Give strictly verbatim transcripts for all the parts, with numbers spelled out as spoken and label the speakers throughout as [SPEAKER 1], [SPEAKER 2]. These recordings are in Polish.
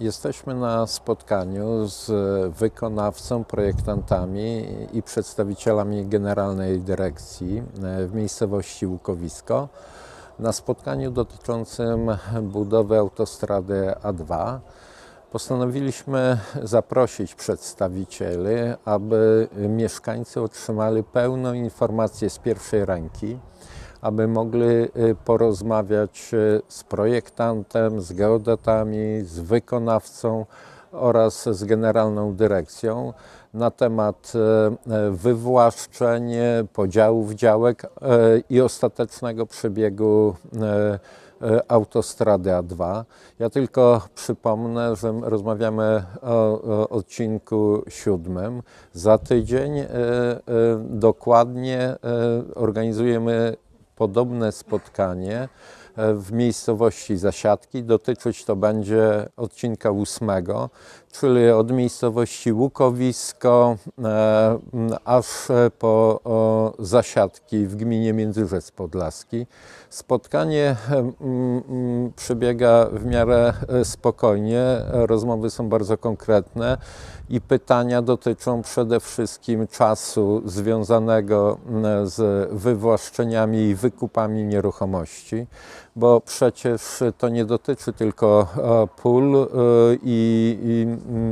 [SPEAKER 1] Jesteśmy na spotkaniu z wykonawcą, projektantami i przedstawicielami Generalnej Dyrekcji w miejscowości Łukowisko na spotkaniu dotyczącym budowy autostrady A dwa. Postanowiliśmy zaprosić przedstawicieli, aby mieszkańcy otrzymali pełną informację z pierwszej ręki, aby mogli porozmawiać z projektantem, z geodetami, z wykonawcą oraz z Generalną Dyrekcją na temat wywłaszczeń, podziałów działek i ostatecznego przebiegu autostrady A dwa. Ja tylko przypomnę, że rozmawiamy o, o odcinku siódmym. Za tydzień e, e, dokładnie e, organizujemy podobne spotkanie w miejscowości Zasiadki. Dotyczyć to będzie odcinka ósmego, czyli od miejscowości Łukowisko e, aż po o, Zasiadki w gminie Międzyrzec Podlaski. Spotkanie m, m, przebiega w miarę spokojnie, rozmowy są bardzo konkretne i pytania dotyczą przede wszystkim czasu związanego z wywłaszczeniami i wykupami nieruchomości, bo przecież to nie dotyczy tylko pól i, i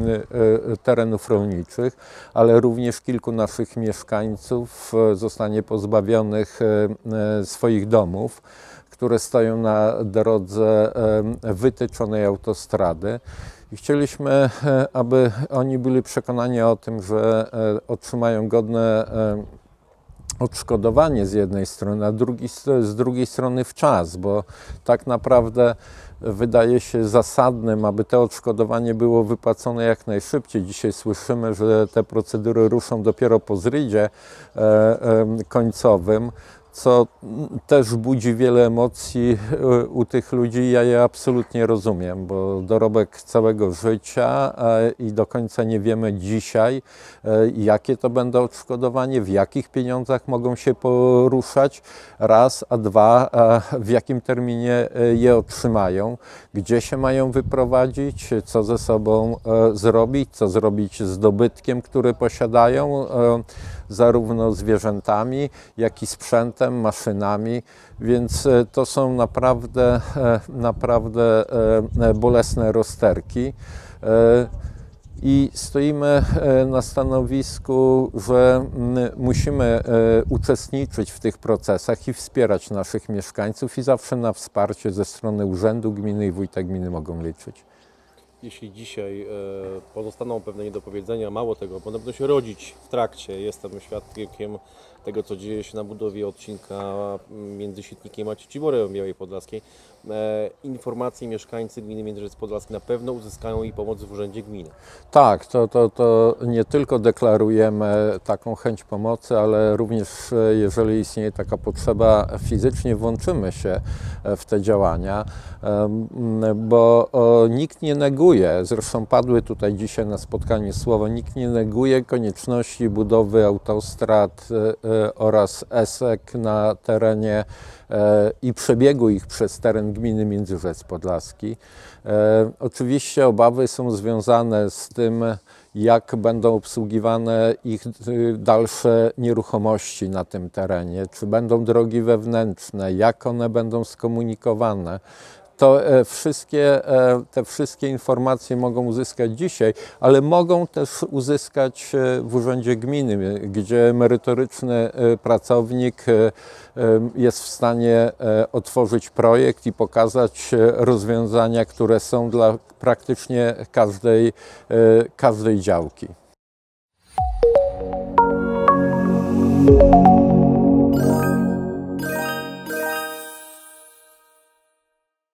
[SPEAKER 1] terenów rolniczych, ale również kilku naszych mieszkańców zostanie pozbawionych swoich domów, które stoją na drodze wytyczonej autostrady. I chcieliśmy, aby oni byli przekonani o tym, że otrzymają godne odszkodowanie z jednej strony, a drugi, z drugiej strony w czas, bo tak naprawdę wydaje się zasadnym, aby to odszkodowanie było wypłacone jak najszybciej. Dzisiaj słyszymy, że te procedury ruszą dopiero po zrydzie e, e, końcowym, co też budzi wiele emocji u tych ludzi. Ja je absolutnie rozumiem, bo dorobek całego życia i do końca nie wiemy dzisiaj, jakie to będą odszkodowanie, w jakich pieniądzach mogą się poruszać, raz, a dwa, w jakim terminie je otrzymają, gdzie się mają wyprowadzić, co ze sobą zrobić, co zrobić z dobytkiem, który posiadają, zarówno zwierzętami, jak i sprzętem, maszynami, więc to są naprawdę, naprawdę bolesne rozterki. I stoimy na stanowisku, że musimy uczestniczyć w tych procesach i wspierać naszych mieszkańców i zawsze na wsparcie ze strony urzędu gminy i wójta gminy mogą liczyć.
[SPEAKER 2] Jeśli dzisiaj e, pozostaną pewne niedopowiedzenia, mało tego, one będą się rodzić w trakcie. Jestem świadkiem tego, co dzieje się na budowie odcinka między Świetnikiem a Cieciborem w Białej Podlaskiej. E, informacje mieszkańcy gminy Międzyrzec Podlaski na pewno uzyskają i pomoc w urzędzie gminy. Tak,
[SPEAKER 1] to, to, to nie tylko deklarujemy taką chęć pomocy, ale również jeżeli istnieje taka potrzeba, fizycznie włączymy się w te działania, bo nikt nie neguje, zresztą padły tutaj dzisiaj na spotkaniu słowa, nikt nie neguje konieczności budowy autostrad oraz esek na terenie i przebiegu ich przez teren gminy Międzyrzec Podlaski. Oczywiście obawy są związane z tym, jak będą obsługiwane ich dalsze nieruchomości na tym terenie, czy będą drogi wewnętrzne, jak one będą skomunikowane. To wszystkie, te wszystkie informacje mogą uzyskać dzisiaj, ale mogą też uzyskać w urzędzie gminy, gdzie merytoryczny pracownik jest w stanie otworzyć projekt i pokazać rozwiązania, które są dla praktycznie każdej, każdej działki.